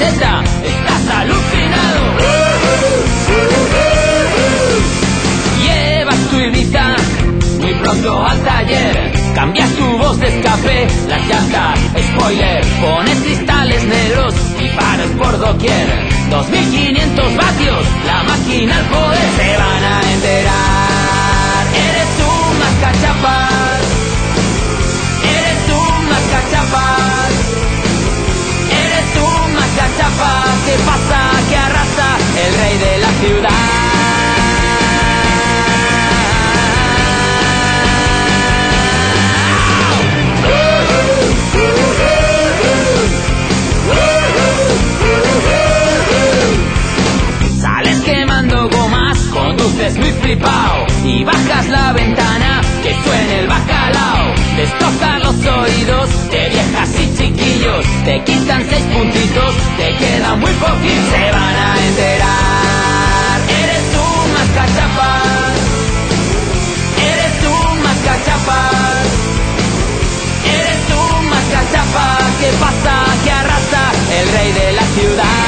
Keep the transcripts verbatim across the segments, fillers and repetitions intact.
camiseta, estás alucinado. Llevas tu Ibiza muy pronto al taller, cambias tu voz de escape, las llantas, spoiler, pones cristales negros y paras por doquier. Dos mil quinientos vatios, la máquina al poder, se van a enterar. Eres un mascachapas, eres un mascachapas, eres un mascachapas. ¿Qué pasa? Que arrasa el rey de la ciudad. Conduces muy flipao y bajas la ventana, que suene el bacalao. Destrozas los oídos de viejas y chiquillos, te quitan seis puntitos, te queda muy poquito. Se van a enterar. Eres un mascachapas, eres un mascachapas, eres un mascachapas. ¿Qué pasa? Que arrasa el rey de la ciudad.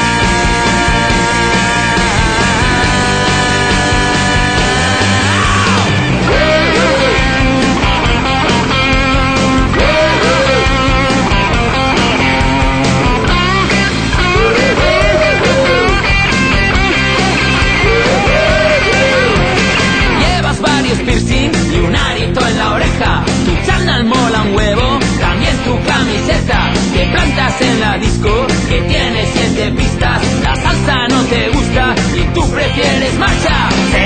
Piercing y un arito en la oreja, tu chándal mola un huevo, también tu camiseta. Te plantas en la disco que tiene siete pistas, la salsa no te gusta y tú prefieres marcha.